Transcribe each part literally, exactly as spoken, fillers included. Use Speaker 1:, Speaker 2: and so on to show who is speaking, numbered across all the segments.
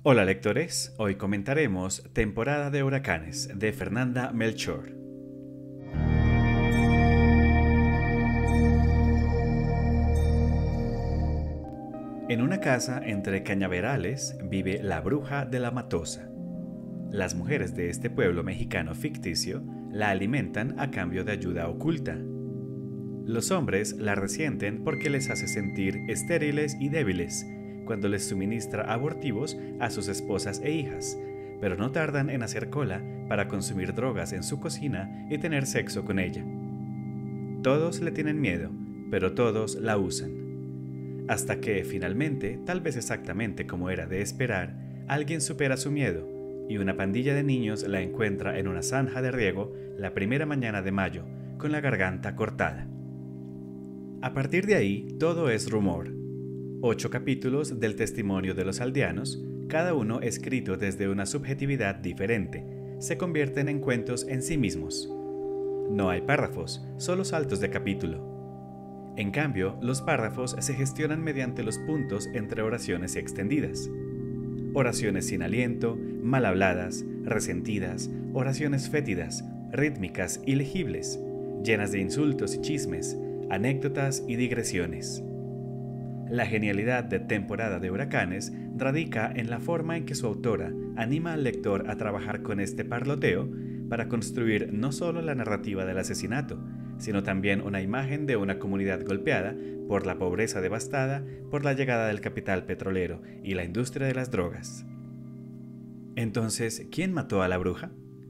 Speaker 1: Hola lectores, hoy comentaremos Temporada de huracanes de Fernanda Melchor. En una casa entre cañaverales vive la bruja de la Matosa. Las mujeres de este pueblo mexicano ficticio la alimentan a cambio de ayuda oculta. Los hombres la resienten porque les hace sentir estériles y débiles cuando les suministra abortivos a sus esposas e hijas, pero no tardan en hacer cola para consumir drogas en su cocina y tener sexo con ella. Todos le tienen miedo, pero todos la usan. Hasta que, finalmente, tal vez exactamente como era de esperar, alguien supera su miedo y una pandilla de niños la encuentra en una zanja de riego la primera mañana de mayo, con la garganta cortada. A partir de ahí, todo es rumor. Ocho capítulos del testimonio de los aldeanos, cada uno escrito desde una subjetividad diferente, se convierten en cuentos en sí mismos. No hay párrafos, solo saltos de capítulo. En cambio, los párrafos se gestionan mediante los puntos entre oraciones extendidas. Oraciones sin aliento, mal habladas, resentidas, oraciones fétidas, rítmicas y legibles, llenas de insultos y chismes, anécdotas y digresiones. La genialidad de Temporada de huracanes radica en la forma en que su autora anima al lector a trabajar con este parloteo para construir no solo la narrativa del asesinato, sino también una imagen de una comunidad golpeada por la pobreza devastada por la llegada del capital petrolero y la industria de las drogas. Entonces, ¿quién mató a la bruja?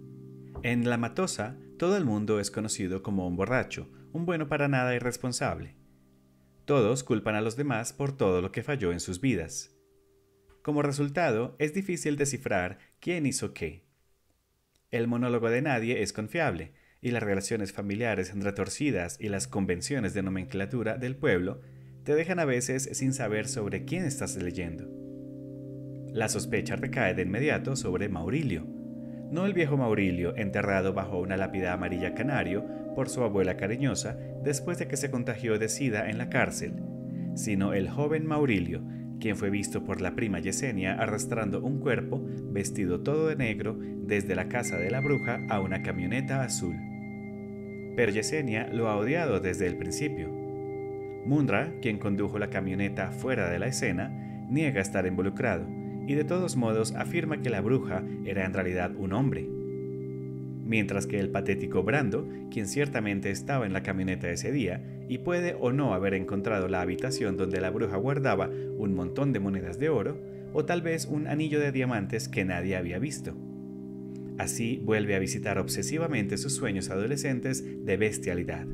Speaker 1: En La Matosa, todo el mundo es conocido como un borracho, un bueno para nada irresponsable. Todos culpan a los demás por todo lo que falló en sus vidas. Como resultado, es difícil descifrar quién hizo qué. El monólogo de nadie es confiable, y las relaciones familiares retorcidas y las convenciones de nomenclatura del pueblo te dejan a veces sin saber sobre quién estás leyendo. La sospecha recae de inmediato sobre Maurilio, no el viejo Maurilio enterrado bajo una lápida amarilla canario por su abuela cariñosa después de que se contagió de sida en la cárcel, sino el joven Maurilio, quien fue visto por la prima Yesenia arrastrando un cuerpo vestido todo de negro desde la casa de la bruja a una camioneta azul. Pero Yesenia lo ha odiado desde el principio. Mundra, quien condujo la camioneta fuera de la escena, niega estar involucrado y de todos modos afirma que la bruja era en realidad un hombre. Mientras que el patético Brando, quien ciertamente estaba en la camioneta ese día y puede o no haber encontrado la habitación donde la bruja guardaba un montón de monedas de oro o tal vez un anillo de diamantes que nadie había visto. Así vuelve a visitar obsesivamente sus sueños adolescentes de bestialidad.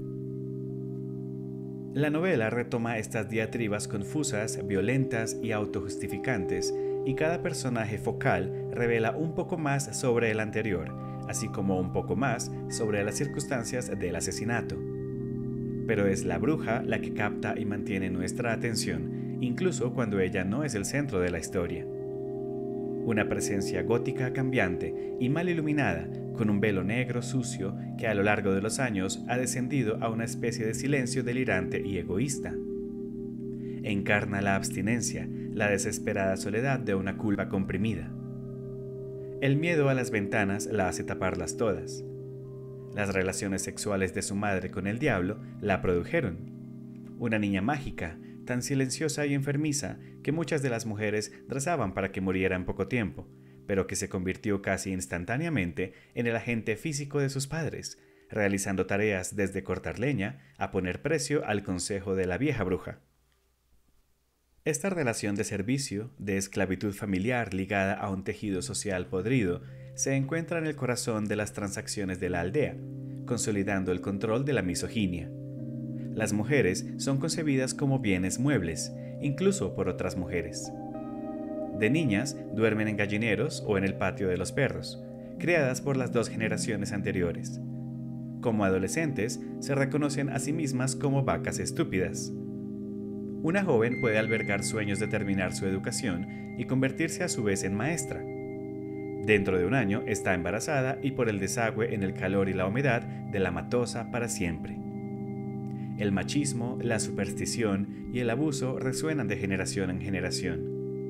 Speaker 1: La novela retoma estas diatribas confusas, violentas y autojustificantes, y cada personaje focal revela un poco más sobre el anterior, así como un poco más sobre las circunstancias del asesinato. Pero es la bruja la que capta y mantiene nuestra atención, incluso cuando ella no es el centro de la historia. Una presencia gótica cambiante y mal iluminada, con un velo negro sucio que a lo largo de los años ha descendido a una especie de silencio delirante y egoísta. Encarna la abstinencia, la desesperada soledad de una culpa comprimida. El miedo a las ventanas la hace taparlas todas. Las relaciones sexuales de su madre con el diablo la produjeron. Una niña mágica, tan silenciosa y enfermiza que muchas de las mujeres rezaban para que muriera en poco tiempo, pero que se convirtió casi instantáneamente en el agente físico de sus padres, realizando tareas desde cortar leña a poner precio al consejo de la vieja bruja. Esta relación de servicio, de esclavitud familiar ligada a un tejido social podrido, se encuentra en el corazón de las transacciones de la aldea, consolidando el control de la misoginia. Las mujeres son concebidas como bienes muebles, incluso por otras mujeres. De niñas duermen en gallineros o en el patio de los perros, criadas por las dos generaciones anteriores. Como adolescentes, se reconocen a sí mismas como vacas estúpidas. Una joven puede albergar sueños de terminar su educación y convertirse a su vez en maestra. Dentro de un año está embarazada y por el desagüe en el calor y la humedad de La Matosa para siempre. El machismo, la superstición y el abuso resuenan de generación en generación.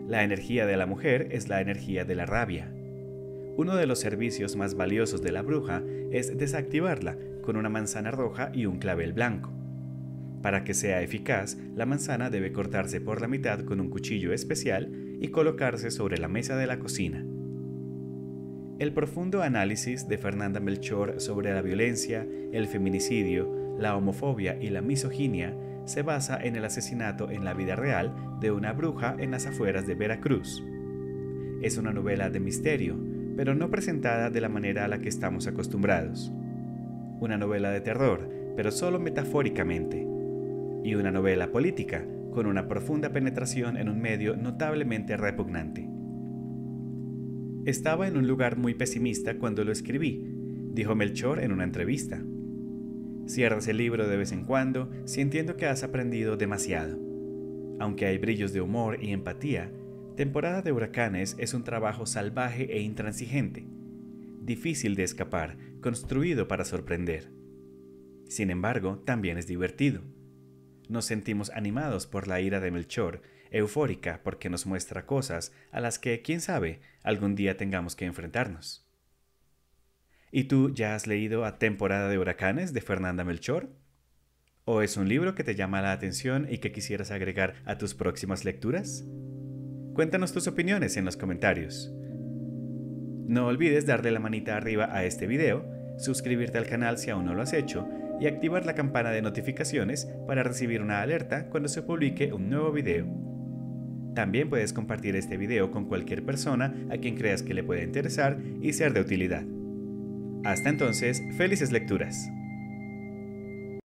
Speaker 1: La energía de la mujer es la energía de la rabia. Uno de los servicios más valiosos de la bruja es desactivarla con una manzana roja y un clavel blanco. Para que sea eficaz, la manzana debe cortarse por la mitad con un cuchillo especial y colocarse sobre la mesa de la cocina. El profundo análisis de Fernanda Melchor sobre la violencia, el feminicidio, la homofobia y la misoginia se basa en el asesinato en la vida real de una bruja en las afueras de Veracruz. Es una novela de misterio, pero no presentada de la manera a la que estamos acostumbrados. Una novela de terror, pero solo metafóricamente. Y una novela política, con una profunda penetración en un medio notablemente repugnante. Estaba en un lugar muy pesimista cuando lo escribí, dijo Melchor en una entrevista. Cierras el libro de vez en cuando, sintiendo que has aprendido demasiado. Aunque hay brillos de humor y empatía, Temporada de Huracanes es un trabajo salvaje e intransigente, difícil de escapar, construido para sorprender. Sin embargo, también es divertido. Nos sentimos animados por la ira de Melchor, eufórica porque nos muestra cosas a las que, quién sabe, algún día tengamos que enfrentarnos. ¿Y tú ya has leído a Temporada de Huracanes de Fernanda Melchor? ¿O es un libro que te llama la atención y que quisieras agregar a tus próximas lecturas? Cuéntanos tus opiniones en los comentarios. No olvides darle la manita arriba a este video, suscribirte al canal si aún no lo has hecho y activar la campana de notificaciones para recibir una alerta cuando se publique un nuevo video. También puedes compartir este video con cualquier persona a quien creas que le pueda interesar y ser de utilidad. Hasta entonces, felices lecturas.